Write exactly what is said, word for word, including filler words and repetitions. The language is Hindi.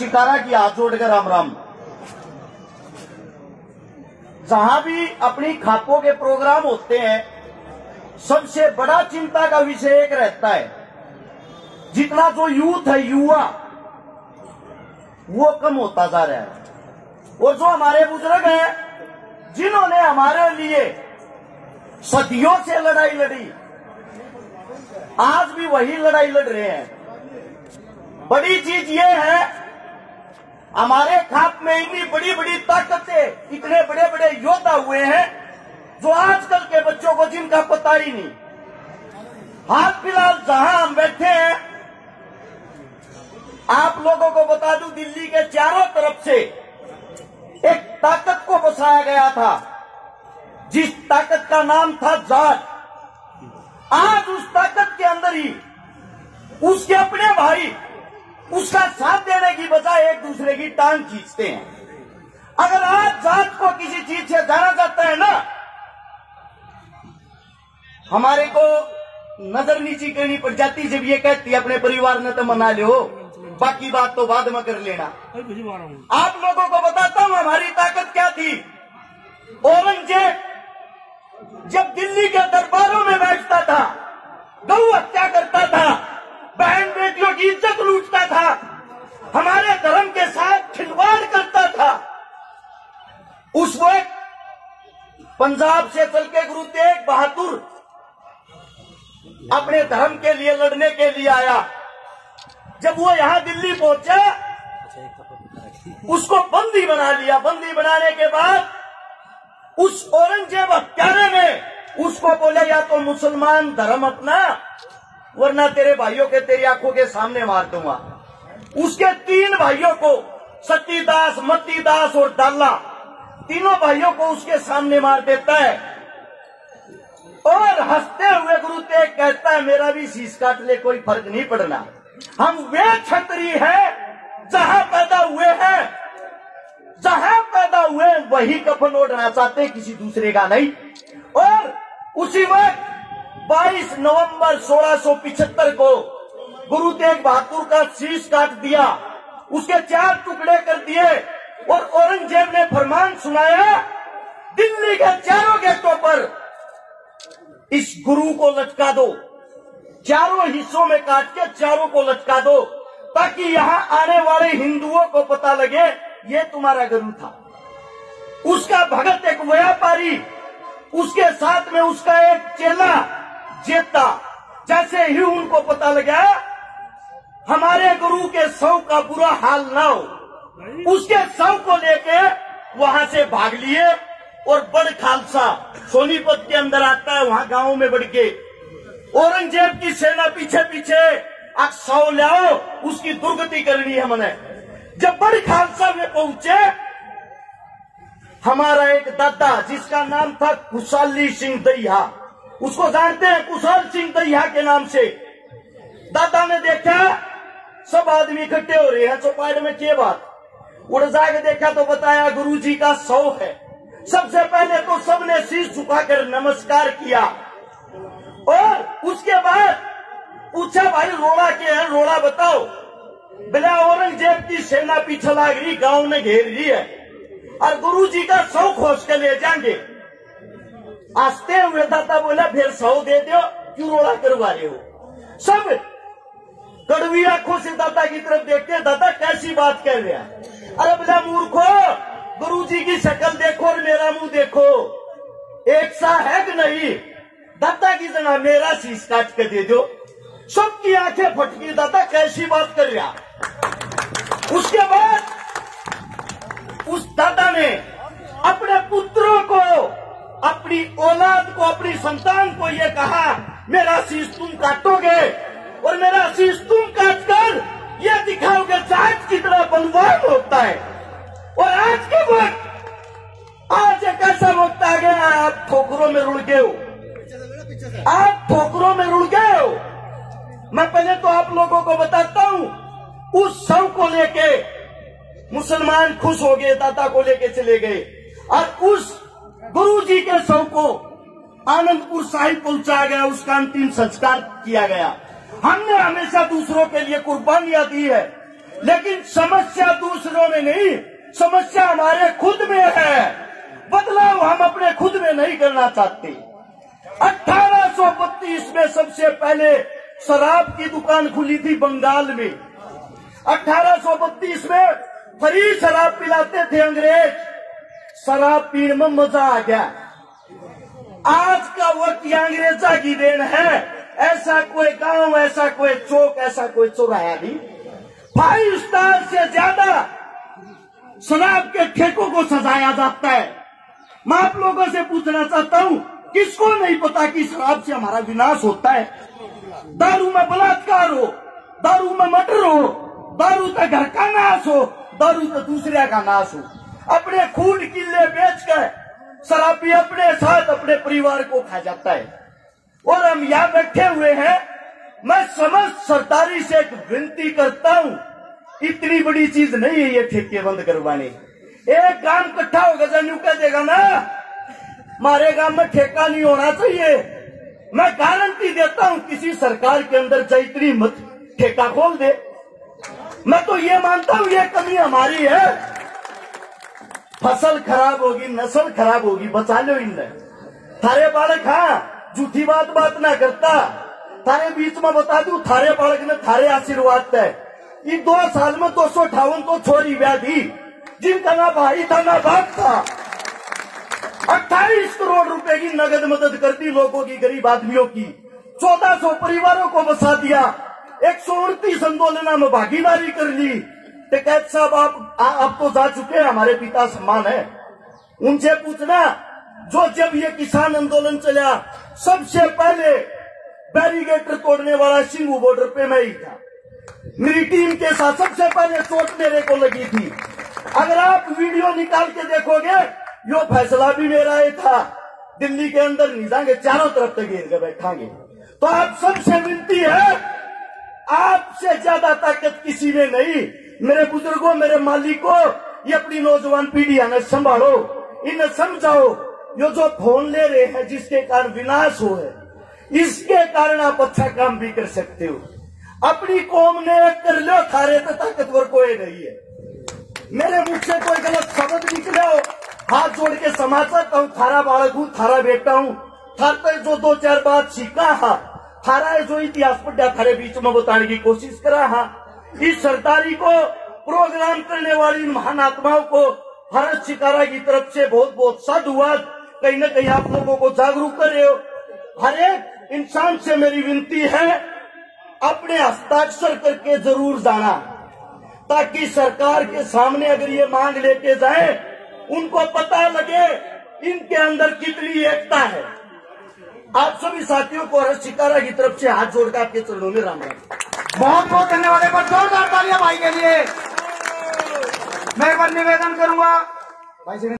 चिकारा की हाथ जोड़कर राम राम। जहां भी अपनी खापों के प्रोग्राम होते हैं, सबसे बड़ा चिंता का विषय एक रहता है, जितना जो यूथ है, युवा, वो कम होता जा रहा है। और जो हमारे बुजुर्ग हैं, जिन्होंने हमारे लिए सदियों से लड़ाई लड़ी, आज भी वही लड़ाई लड़ रहे हैं। बड़ी चीज ये है, हमारे खाप में इतनी बड़ी बड़ी ताकतें, इतने बड़े बड़े योद्धा हुए हैं, जो आजकल के बच्चों को जिनका पता ही नहीं। हाल फिलहाल जहां हम बैठे हैं, आप लोगों को बता दूं, दिल्ली के चारों तरफ से एक ताकत को बसाया गया था, जिस ताकत का नाम था जाट। आज उस ताकत के अंदर ही उसके अपने भाई उसका साथ देने की बजाय एक दूसरे की टांग खींचते हैं। अगर आज जाट को किसी चीज से जाना जाता है ना, हमारे को नजर नीची करनी पड़ जाती, जब ये कहती है अपने परिवार ने तो मना लो, बाकी बात तो बाद में कर लेना। आप लोगों को बताता हूं हमारी ताकत क्या थी। औरंगजेब जब दिल्ली के दरबारों में बैठता था, गौ हत्या करता था, बहन बेटियों की इज्जत लूटता था, हमारे धर्म के साथ खिलवाड़ करता था, उस वक्त पंजाब से चल के गुरु तेग बहादुर अपने धर्म के लिए लड़ने के लिए आया। जब वो यहां दिल्ली पहुंचा, उसको बंदी बना लिया। बंदी बनाने के बाद उस औरंगजेब हत्यारे ने उसको बोले, या तो मुसलमान धर्म अपना, वरना तेरे भाइयों के तेरी आंखों के सामने मार दूंगा। उसके तीन भाइयों को, सतीदास, मतीदास और डाला, तीनों भाइयों को उसके सामने मार देता है और हंसते हुए गुरु तेग कहता है, मेरा भी शीश काट ले, कोई फर्क नहीं पड़ना। हम वे क्षत्रिय हैं जहां पैदा हुए हैं, जहां पैदा हुए वही कफन ओढ़ना चाहते, किसी दूसरे का नहीं। और उसी वक्त बाईस नवंबर सोलह सौ पिछहत्तर को गुरु तेग बहादुर का शीश काट दिया, उसके चार टुकड़े कर दिए और औरंगजेब ने फरमान सुनाया, दिल्ली के चारों गेटों पर इस गुरु को लटका दो, चारों हिस्सों में काट के चारों को लटका दो, ताकि यहां आने वाले हिंदुओं को पता लगे ये तुम्हारा गुरु था। उसका भगत एक व्यापारी, उसके साथ में उसका एक चेला जेता, जैसे ही उनको पता लगा हमारे गुरु के शव का बुरा हाल ना हो, उसके शव को लेके वहां से भाग लिए और बड़ खालसा सोनीपत के अंदर आता है, वहां गांव में बढ़ के औरंगजेब की सेना पीछे पीछे, आप सौ लाओ, उसकी दुर्गति करनी है हमने। जब बड़ खालसा में पहुंचे, हमारा एक दादा जिसका नाम था कुशाली सिंह दहिया, उसको जानते हैं कुशाल सिंह दहिया के नाम से। दादा ने देखा सब आदमी इकट्ठे हो रहे हैं चौपाट में, के बात उड़ जाके देखा तो बताया गुरु जी का सौ है। सबसे पहले तो सबने शीश झुकाकर नमस्कार किया और उसके बाद पूछा, भाई रोड़ा क्या है, रोड़ा बताओ। बिना औरंगजेब की सेना पीछे लाग रही, गांव ने घेर ली है और गुरु जी का सौ खोज के ले जाएंगे। हंसते हुए दादा बोला, फिर सौ दे दो, क्यों रोड़ा करवा रहे हो। सब कड़वी आंखों से दादा की तरफ देखते, दादा कैसी बात कह रहे हैं। अरे बिना मूर्खो, गुरु जी की शक्ल देखो और मेरा मुंह देखो, एक सा है कि नहीं। दादा की जगह मेरा शीश काट के दे दो। सबकी आंखें फटकी, दादा कैसी बात कर रहा। उसके बाद उस दादा ने अपने पुत्रों को, अपनी औलाद को, अपनी संतान को ये कहा, मेरा शीश तुम काटोगे और मेरा शीश तुम काटकर ये दिखाओगे जाट की तरह बलवान होता है। और आज के वक्त, आज एक ऐसा वक्त आ गया, आप ठोकरों में रुड़ गए हो, आप ठोकरों में रुड़ गए हो। मैं पहले तो आप लोगों को बताता हूं, उस शव को लेके मुसलमान खुश हो गए, दादा को लेके चले गए और उस गुरु जी के शव को आनंदपुर साहिब पहुंचा गया, उसका अंतिम संस्कार किया गया। हमने हमेशा दूसरों के लिए कुर्बानियां दी है, लेकिन समस्या दूसरों में नहीं, समस्या हमारे खुद में है। बदलाव हम अपने खुद में नहीं करना चाहते। अठारह सौ बत्तीस में सबसे पहले शराब की दुकान खुली थी बंगाल में। अठारह सौ बत्तीस में फ्री शराब पिलाते थे अंग्रेज। शराब पीने में मजा आ गया। आज का वक्त ये अंग्रेजा की देन है। ऐसा कोई गांव, ऐसा कोई चौक, ऐसा कोई चौराहा नहीं। फाइव स्टार से ज्यादा शराब के ठेकों को सजाया जाता है। मैं आप लोगों से पूछना चाहता हूं, किसको नहीं पता कि शराब से हमारा विनाश होता है? दारू में बलात्कार हो, दारू में मर्डर हो, दारू तो घर का नाश हो, दारू तो दूसरे का नाश हो। अपने खून किले बेचकर शराबी अपने साथ अपने परिवार को खा जाता है। और हम यहाँ बैठे हुए हैं। मैं समस्त सरदारी से एक विनती करता हूँ, इतनी बड़ी चीज नहीं है ये ठेके बंद करवाने। एक गांव इकट्ठा होगा जन कह देगा ना हमारे गांव में ठेका नहीं होना चाहिए। मैं गारंटी देता हूँ किसी सरकार के अंदर चाहे इतनी मत ठेका खोल दे। मैं तो ये मानता हूँ ये कमी हमारी है। फसल खराब होगी, नस्ल खराब होगी, बचा लो इनने। थारे बालक हाँ झूठी बात बात ना करता। थारे बीच में बता दू, थारे बालक ने थारे आशीर्वाद है। ये दो साल में दो सौ अठावन तो छोरी व्याधि जिनका ना भाई था ना बाप था। अट्ठाईस करोड़ रुपए की नगद मदद कर दी लोगों की, गरीब आदमियों की। चौदह सौ परिवारों को बसा दिया। एक सौ उनतीस आंदोलनों में भागीदारी कर ली। टिकैत साहब आप आप तो जा चुके हैं, हमारे पिता सम्मान है। उनसे पूछना, जो जब ये किसान आंदोलन चला सबसे पहले बैरिकेड तोड़ने वाला सिंगू बॉर्डर पे मैं ही था। मेरी टीम के साथ सबसे पहले चोट मेरे को लगी थी। अगर आप वीडियो निकाल के देखोगे, यो फैसला भी मेरा ही था। दिल्ली के अंदर नहीं जाएंगे, चारों तरफ तक घेर के बैठांगे। तो आप सबसे विनती है, आपसे ज्यादा ताकत किसी में नहीं। मेरे बुजुर्गों, मेरे मालिकों, ये अपनी नौजवान पीढ़ी ने संभालो, इन्हें समझाओ। यो जो फोन ले रहे हैं जिसके कारण विनाश हो है, इसके कारण आप अच्छा काम भी कर सकते हो। अपनी कौम ने कर लो, थारे तो ताकतवर कोई नहीं है। मेरे मुख से कोई गलत शब्द निकले हो, हाथ जोड़ के समाचार कहूं, थारा बालक हूं, थारा बेटा हूं। थार तो जो दो चार बात सीखा हा, थारा जो इतिहास पढ़ा थारे बीच में बताने की कोशिश करा हा। इस सरदारी को प्रोग्राम करने वाली महान आत्माओं को भारत शिकारा की तरफ से बहुत बहुत साधुवाद। कहीं न कहीं आप लोगों को जागरूक कर रहे हो। हर एक इंसान से मेरी विनती है, अपने हस्ताक्षर करके जरूर जाना, ताकि सरकार के सामने अगर ये मांग लेके जाए, उनको पता लगे इनके अंदर कितनी एकता है। आप सभी साथियों को भारत शिकारा की तरफ से हाथ जोड़कर आपके चरणों में राम राम। बहुत बहुत धन्यवाद। एक बार जोरदार तालियां भाई के लिए। मैं एक बार निवेदन करूंगा भाई से।